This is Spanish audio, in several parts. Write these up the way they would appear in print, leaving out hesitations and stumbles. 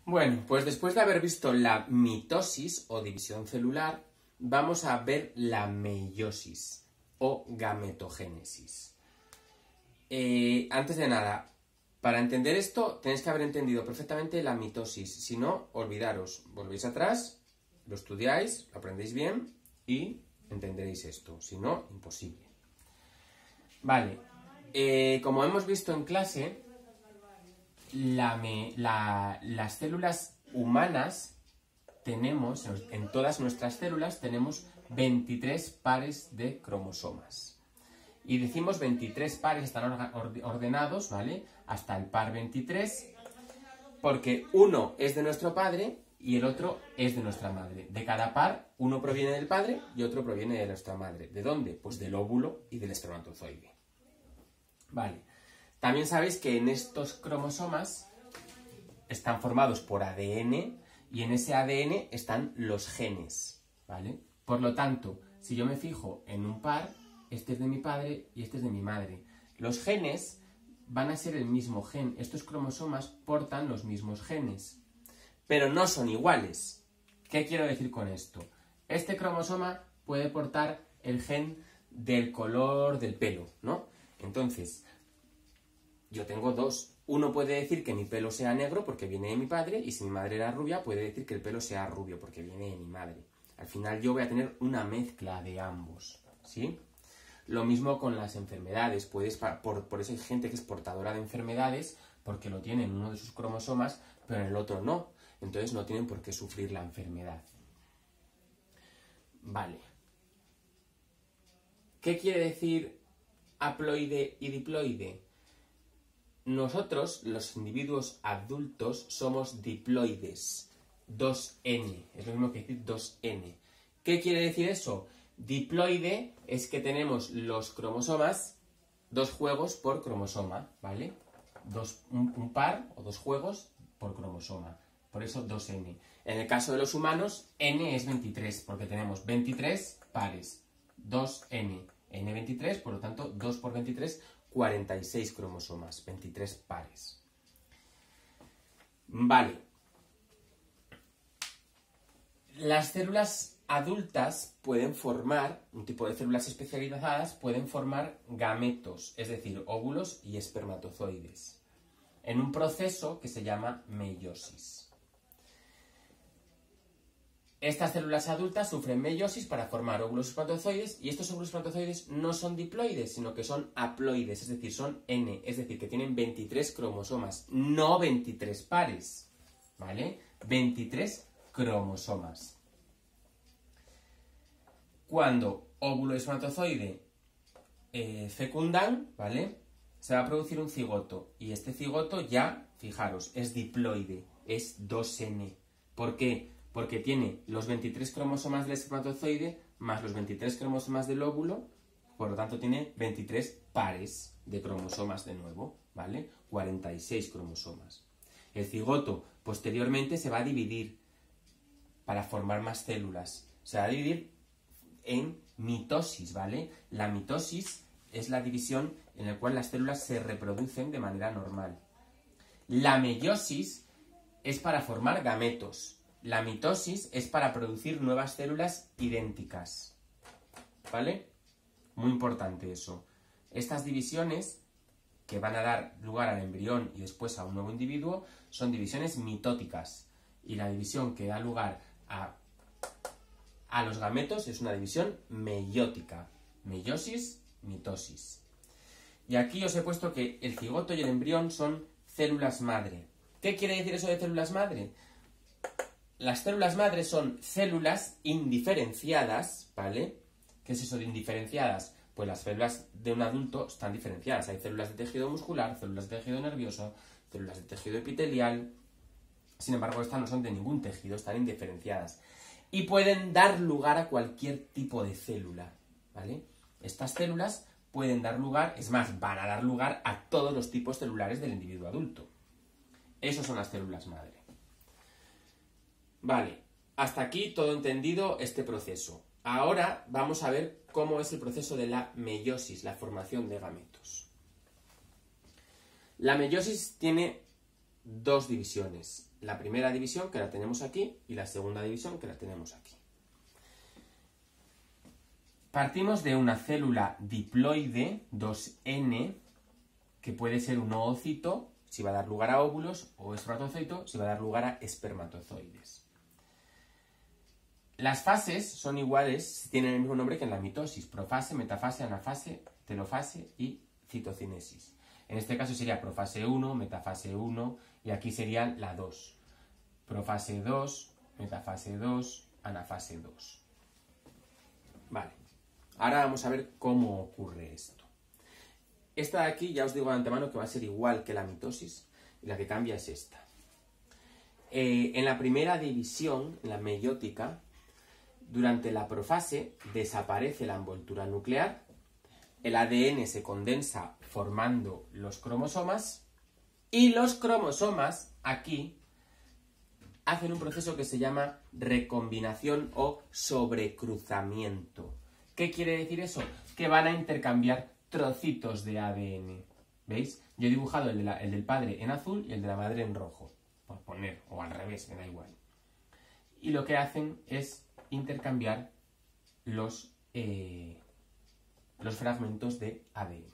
Bueno, pues después de haber visto la mitosis o división celular, vamos a ver la meiosis o gametogénesis. Antes de nada, para entender esto tenéis que haber entendido perfectamente la mitosis. Si no, olvidaros, volvéis atrás, lo estudiáis, lo aprendéis bien y entenderéis esto. Si no, imposible. Vale, como hemos visto en clase, las células humanas tenemos, en todas nuestras células tenemos 23 pares de cromosomas. Y decimos 23 pares, están ordenados, ¿vale? Hasta el par 23, porque uno es de nuestro padre y el otro es de nuestra madre. De cada par, uno proviene del padre y otro proviene de nuestra madre. ¿De dónde? Pues del óvulo y del espermatozoide. Vale. También sabéis que en estos cromosomas están formados por ADN y en ese ADN están los genes, ¿vale? Por lo tanto, si yo me fijo en un par, este es de mi padre y este es de mi madre. Los genes van a ser el mismo gen. Estos cromosomas portan los mismos genes, pero no son iguales. ¿Qué quiero decir con esto? Este cromosoma puede portar el gen del color del pelo, ¿no? Entonces, yo tengo dos. Uno puede decir que mi pelo sea negro porque viene de mi padre, y si mi madre era rubia, puede decir que el pelo sea rubio porque viene de mi madre. Al final yo voy a tener una mezcla de ambos, ¿sí? Lo mismo con las enfermedades. Por eso hay gente que es portadora de enfermedades porque lo tiene en uno de sus cromosomas, pero en el otro no. Entonces no tienen por qué sufrir la enfermedad. Vale. ¿Qué quiere decir haploide y diploide? Nosotros, los individuos adultos, somos diploides. 2N. Es lo mismo que decir 2N. ¿Qué quiere decir eso? Diploide es que tenemos los cromosomas, dos juegos por cromosoma, ¿vale? Un par o dos juegos por cromosoma. Por eso 2N. En el caso de los humanos, N es 23, porque tenemos 23 pares. 2N. N23, por lo tanto, 2 por 23, 46 cromosomas. 23 pares. Vale. Las células adultas pueden formar, un tipo de células especializadas, pueden formar gametos, es decir, óvulos y espermatozoides, en un proceso que se llama meiosis. Estas células adultas sufren meiosis para formar óvulos y espermatozoides, y estos óvulos y espermatozoides no son diploides, sino que son haploides, es decir, son N, es decir, que tienen 23 cromosomas, no 23 pares, ¿vale? 23 cromosomas. Cuando óvulo y espermatozoide fecundan, ¿vale? Se va a producir un cigoto. Y este cigoto ya, fijaros, es diploide, es 2N. ¿Por qué? Porque tiene los 23 cromosomas del espermatozoide más los 23 cromosomas del óvulo, por lo tanto tiene 23 pares de cromosomas de nuevo, ¿vale? 46 cromosomas. El cigoto posteriormente se va a dividir para formar más células. Se va a dividir en mitosis, ¿vale? La mitosis es la división en la cual las células se reproducen de manera normal. La meiosis es para formar gametos. La mitosis es para producir nuevas células idénticas, ¿vale? Muy importante eso. Estas divisiones, que van a dar lugar al embrión y después a un nuevo individuo, son divisiones mitóticas. Y la división que da lugar a los gametos es una división meiótica. Meiosis, mitosis. Y aquí os he puesto que el cigoto y el embrión son células madre. ¿Qué quiere decir eso de células madre? Las células madre son células indiferenciadas, ¿vale? ¿Qué es eso de indiferenciadas? Pues las células de un adulto están diferenciadas. Hay células de tejido muscular, células de tejido nervioso, células de tejido epitelial. Sin embargo, estas no son de ningún tejido, están indiferenciadas. Y pueden dar lugar a cualquier tipo de célula, ¿vale? Estas células pueden dar lugar, es más, van a dar lugar a todos los tipos celulares del individuo adulto. Esas son las células madre. Vale, hasta aquí todo entendido este proceso. Ahora vamos a ver cómo es el proceso de la meiosis, la formación de gametos. La meiosis tiene dos divisiones. La primera división, que la tenemos aquí, y la segunda división, que la tenemos aquí. Partimos de una célula diploide 2N, que puede ser un oocito, si va a dar lugar a óvulos, o espermatozoito, si va a dar lugar a espermatozoides. Las fases son iguales, tienen el mismo nombre que en la mitosis: profase, metafase, anafase, telofase y citocinesis. En este caso sería profase 1, metafase 1, y aquí serían la 2. Profase 2, metafase 2, anafase 2. Vale, ahora vamos a ver cómo ocurre esto. Esta de aquí ya os digo de antemano que va a ser igual que la mitosis, y la que cambia es esta. En la primera división, en la meiótica, durante la profase desaparece la envoltura nuclear, el ADN se condensa formando los cromosomas, y los cromosomas aquí hacen un proceso que se llama recombinación o sobrecruzamiento. ¿Qué quiere decir eso? Que van a intercambiar trocitos de ADN. ¿Veis? Yo he dibujado el del padre en azul y el de la madre en rojo. Por poner, o al revés, me da igual. Y lo que hacen es intercambiar los fragmentos de ADN.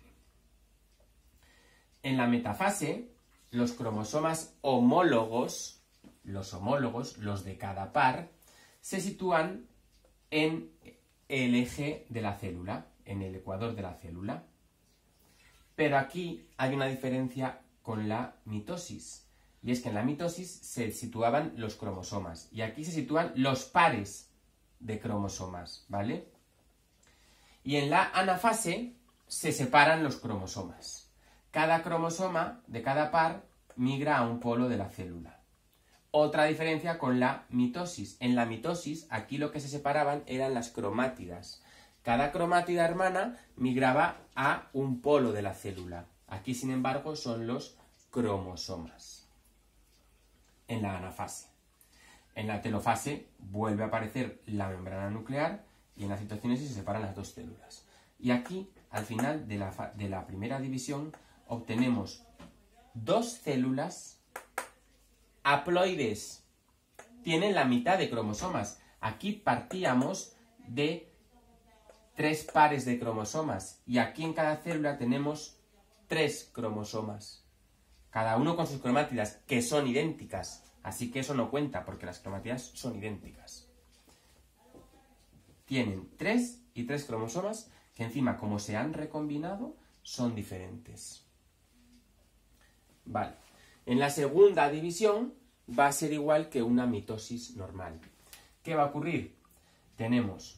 En la metafase, los cromosomas homólogos, los de cada par, se sitúan en el eje de la célula, en el ecuador de la célula. Pero aquí hay una diferencia con la mitosis, y es que en la mitosis se situaban los cromosomas, y aquí se sitúan los pares de cromosomas, ¿vale? Y en la anafase se separan los cromosomas. Cada cromosoma de cada par migra a un polo de la célula. Otra diferencia con la mitosis. En la mitosis, aquí lo que se separaban eran las cromátidas. Cada cromátida hermana migraba a un polo de la célula. Aquí, sin embargo, son los cromosomas. En la anafase. En la telofase vuelve a aparecer la membrana nuclear y en la citocinesis se separan las dos células. Y aquí, al final de la primera división, obtenemos dos células haploides. Tienen la mitad de cromosomas. Aquí partíamos de 3 pares de cromosomas y aquí en cada célula tenemos 3 cromosomas. Cada uno con sus cromátidas, que son idénticas. Así que eso no cuenta, porque las cromátidas son idénticas. Tienen 3 y 3 cromosomas, que encima, como se han recombinado, son diferentes. Vale. En la segunda división va a ser igual que una mitosis normal. ¿Qué va a ocurrir? Tenemos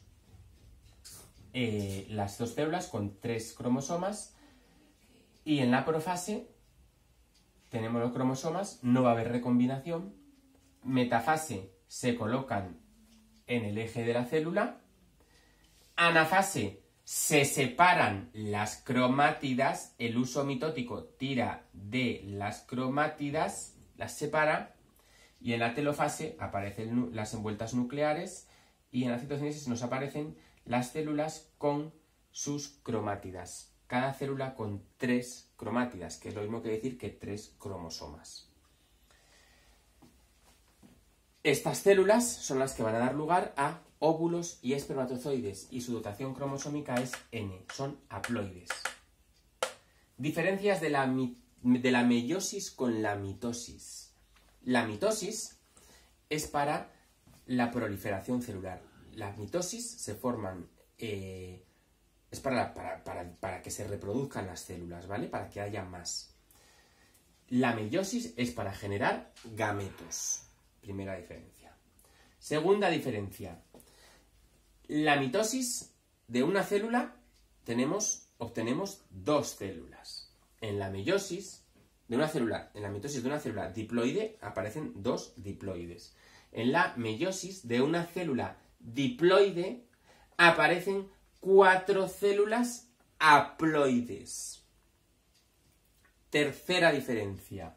las dos células con 3 cromosomas y en la profase tenemos los cromosomas, no va a haber recombinación. Metafase se colocan en el eje de la célula. Anafase se separan las cromátidas, el uso mitótico tira de las cromátidas, las separa, y en la telofase aparecen las envueltas nucleares y en la citocinesis nos aparecen las células con sus cromátidas. Cada célula con 3 cromátidas, que es lo mismo que decir que 3 cromosomas. Estas células son las que van a dar lugar a óvulos y espermatozoides, y su dotación cromosómica es N, son haploides. Diferencias de la meiosis con la mitosis. La mitosis es para la proliferación celular. Las mitosis se forman, es para que se reproduzcan las células, ¿vale? Para que haya más. La meiosis es para generar gametos. Primera diferencia. Segunda diferencia. La mitosis de una célula obtenemos 2 células. En la meiosis de una célula, en la mitosis de una célula diploide aparecen 2 diploides. En la meiosis de una célula diploide aparecen 4 células haploides. Tercera diferencia.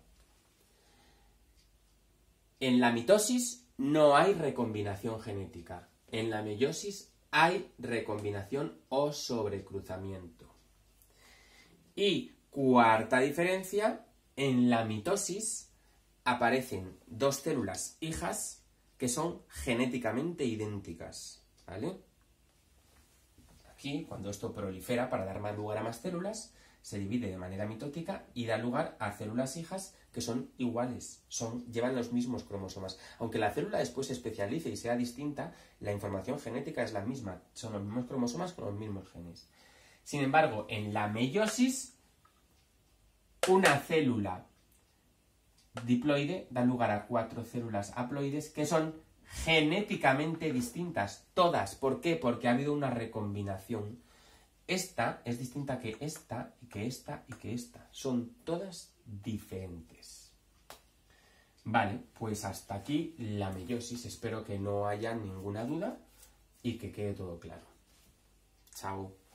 En la mitosis no hay recombinación genética. En la meiosis hay recombinación o sobrecruzamiento. Y cuarta diferencia, en la mitosis aparecen dos células hijas que son genéticamente idénticas, ¿vale? Aquí, cuando esto prolifera para dar más lugar a más células, se divide de manera mitótica y da lugar a células hijas que son iguales, llevan los mismos cromosomas. Aunque la célula después se especialice y sea distinta, la información genética es la misma, son los mismos cromosomas con los mismos genes. Sin embargo, en la meiosis, una célula diploide da lugar a 4 células haploides que son genéticamente distintas, todas. ¿Por qué? Porque ha habido una recombinación. Esta es distinta que esta, y que esta, y que esta. Son todas diferentes. Vale, pues hasta aquí la meiosis. Espero que no haya ninguna duda y que quede todo claro. Chao.